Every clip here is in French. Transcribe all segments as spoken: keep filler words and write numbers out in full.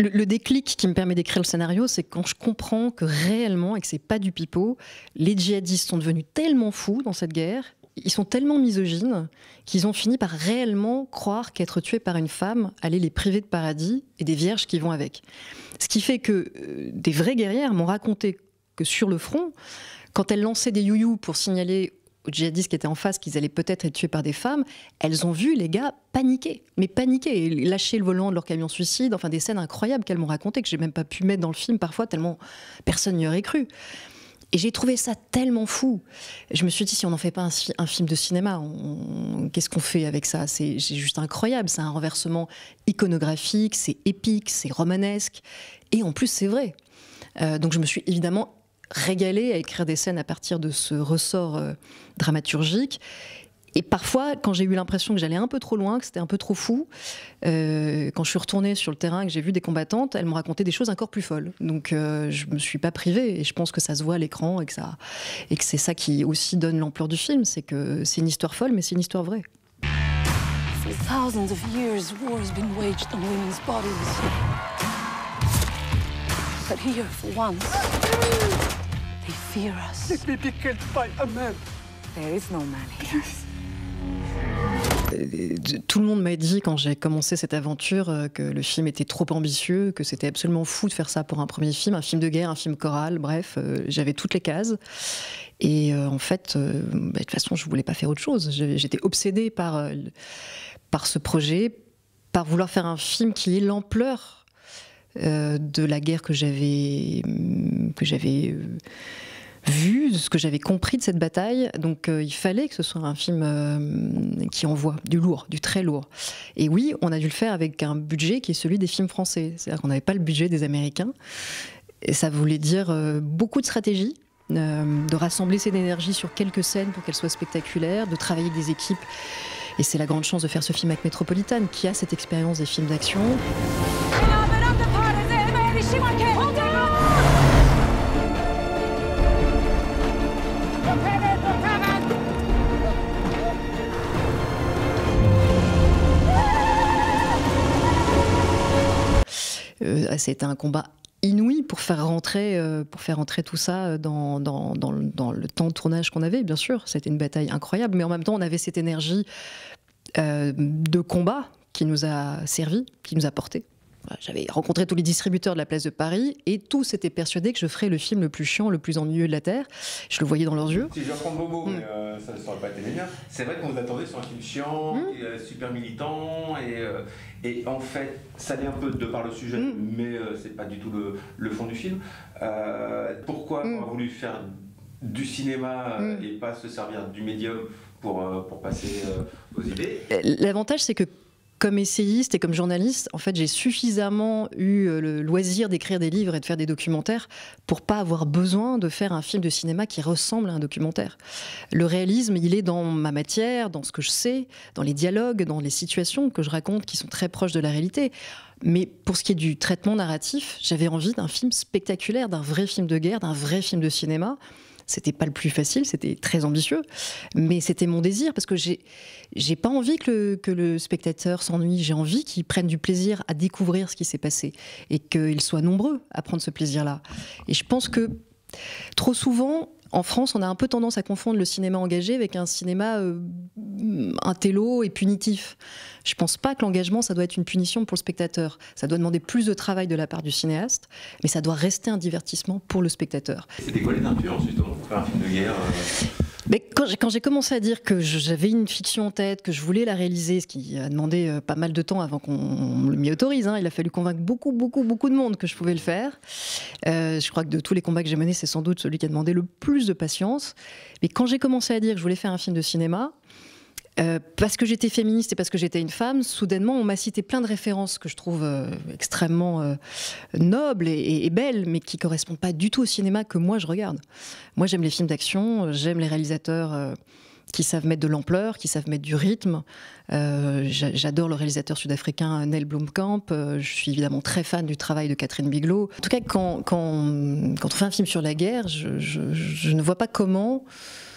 Le, le déclic qui me permet d'écrire le scénario, c'est quand je comprends que réellement, et que c'est pas du pipeau, les djihadistes sont devenus tellement fous dans cette guerre, ils sont tellement misogynes, qu'ils ont fini par réellement croire qu'être tué par une femme allait les priver de paradis et des vierges qui vont avec. Ce qui fait que euh, des vraies guerrières m'ont raconté que sur le front, quand elles lançaient des you-you pour signaler aux djihadistes qui étaient en face qu'ils allaient peut-être être tués par des femmes, elles ont vu les gars paniquer, mais paniquer, et lâcher le volant de leur camion suicide, enfin des scènes incroyables qu'elles m'ont racontées, que j'ai même pas pu mettre dans le film parfois, tellement personne n'y aurait cru. Et j'ai trouvé ça tellement fou. Je me suis dit, si on n'en fait pas un, un film de cinéma, on, qu'est-ce qu'on fait avec ça? C'est juste incroyable, c'est un renversement iconographique, c'est épique, c'est romanesque, et en plus c'est vrai. Euh, donc je me suis évidemment régalée à écrire des scènes à partir de ce ressort euh, dramaturgique. Et parfois, quand j'ai eu l'impression que j'allais un peu trop loin, que c'était un peu trop fou, euh, quand je suis retournée sur le terrain et que j'ai vu des combattantes, elles m'ont raconté des choses encore plus folles. Donc euh, je me suis pas privée, et je pense que ça se voit à l'écran, et que ça, et que c'est ça qui aussi donne l'ampleur du film, c'est que c'est une histoire folle, mais c'est une histoire vraie. For thousands of years, war has been waged on women's bodies. But here, for once, they fear us. Let me be killed by a man. There is no man here. Tout le monde m'a dit quand j'ai commencé cette aventure que le film était trop ambitieux, que c'était absolument fou de faire ça pour un premier film, un film de guerre, un film choral, bref, euh, j'avais toutes les cases. Et euh, en fait, euh, bah, de toute façon, je voulais pas faire autre chose. J'étais obsédée par, euh, par ce projet, par vouloir faire un film qui ait l'ampleur euh, de la guerre que j'avais que j'avais euh, vu, de ce que j'avais compris de cette bataille. Donc euh, il fallait que ce soit un film euh, qui envoie du lourd, du très lourd. Et oui, on a dû le faire avec un budget qui est celui des films français. C'est-à-dire qu'on n'avait pas le budget des Américains. Et ça voulait dire euh, beaucoup de stratégie, euh, de rassembler cette énergie sur quelques scènes pour qu'elles soient spectaculaires, de travailler avec des équipes. Et c'est la grande chance de faire ce film avec Metropolitan, qui a cette expérience des films d'action. Euh, c'était un combat inouï pour faire rentrer, euh, pour faire rentrer tout ça dans, dans, dans, le, dans le temps de tournage qu'on avait, bien sûr. C'était une bataille incroyable, mais en même temps, on avait cette énergie euh, de combat qui nous a servi, qui nous a porté. J'avais rencontré tous les distributeurs de la place de Paris et tous étaient persuadés que je ferais le film le plus chiant, le plus ennuyeux de la Terre. Je le voyais dans leurs yeux. Si je reprends vos mots, mmh. mais euh, ça ne saurait pas été les miens, c'est vrai qu'on vous attendait sur un film chiant, mmh. et, euh, super militant, et, euh, et en fait, ça l'est un peu de par le sujet, mmh. mais euh, c'est pas du tout le, le fond du film. Euh, pourquoi mmh. on a voulu faire du cinéma euh, mmh. et pas se servir du médium pour, euh, pour passer euh, aux idées? L'avantage, c'est que comme essayiste et comme journaliste, en fait, j'ai suffisamment eu le loisir d'écrire des livres et de faire des documentaires pour pas avoir besoin de faire un film de cinéma qui ressemble à un documentaire. Le réalisme, il est dans ma matière, dans ce que je sais, dans les dialogues, dans les situations que je raconte qui sont très proches de la réalité. Mais pour ce qui est du traitement narratif, j'avais envie d'un film spectaculaire, d'un vrai film de guerre, d'un vrai film de cinéma. C'était pas le plus facile, c'était très ambitieux, mais c'était mon désir, parce que j'ai j'ai pas envie que le, que le spectateur s'ennuie, j'ai envie qu'il prenne du plaisir à découvrir ce qui s'est passé, et qu'ils soient nombreux à prendre ce plaisir-là. Et je pense que, trop souvent, en France, on a un peu tendance à confondre le cinéma engagé avec un cinéma euh, intello et punitif. Je pense pas que l'engagement, ça doit être une punition pour le spectateur. Ça doit demander plus de travail de la part du cinéaste, mais ça doit rester un divertissement pour le spectateur. C'était quoi les influences, justement, pour faire un film de guerre euh... Mais quand j'ai commencé à dire que j'avais une fiction en tête, que je voulais la réaliser, ce qui a demandé pas mal de temps avant qu'on m'y autorise, hein, il a fallu convaincre beaucoup, beaucoup, beaucoup de monde que je pouvais le faire. Euh, je crois que de tous les combats que j'ai menés, c'est sans doute celui qui a demandé le plus de patience. Mais quand j'ai commencé à dire que je voulais faire un film de cinéma, Euh, parce que j'étais féministe et parce que j'étais une femme, soudainement on m'a cité plein de références que je trouve euh, extrêmement euh, nobles et, et, et belles, mais qui correspondent pas du tout au cinéma que moi je regarde. Moi j'aime les films d'action, j'aime les réalisateurs euh, qui savent mettre de l'ampleur, qui savent mettre du rythme. Euh, J'adore le réalisateur sud-africain Neil Blomkamp. Euh, je suis évidemment très fan du travail de Catherine Bigelow. En tout cas, quand, quand, quand on fait un film sur la guerre, je, je, je ne vois pas comment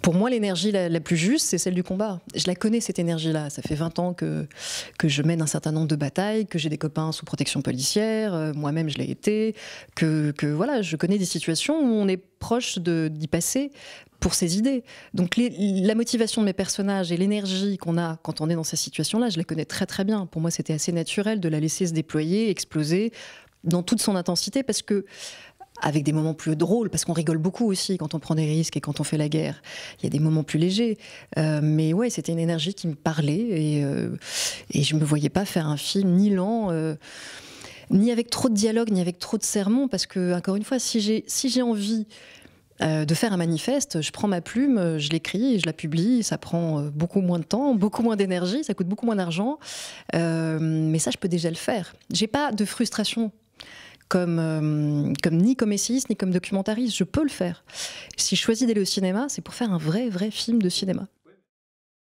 Pour moi, l'énergie la, la plus juste, c'est celle du combat. Je la connais, cette énergie-là. Ça fait vingt ans que, que je mène un certain nombre de batailles, que j'ai des copains sous protection policière, euh, moi-même je l'ai été, que, que voilà, je connais des situations où on est proche de, d'y passer pour ses idées. Donc les, la motivation de mes personnages et l'énergie qu'on a quand on est dans ces situations-là, je la connais très très bien. Pour moi, c'était assez naturel de la laisser se déployer, exploser dans toute son intensité, parce que avec des moments plus drôles, parce qu'on rigole beaucoup aussi quand on prend des risques et quand on fait la guerre. Il y a des moments plus légers. Euh, mais ouais, c'était une énergie qui me parlait et, euh, et je ne me voyais pas faire un film ni lent, euh, ni avec trop de dialogue, ni avec trop de sermons, parce que, encore une fois, si j'ai si j'ai envie euh, de faire un manifeste, je prends ma plume, je l'écris et je la publie. Ça prend beaucoup moins de temps, beaucoup moins d'énergie, ça coûte beaucoup moins d'argent. Euh, mais ça, je peux déjà le faire. J'ai pas de frustration. Comme, euh, comme ni comme essayiste, ni comme documentariste, je peux le faire. Si je choisis d'aller au cinéma, c'est pour faire un vrai, vrai film de cinéma.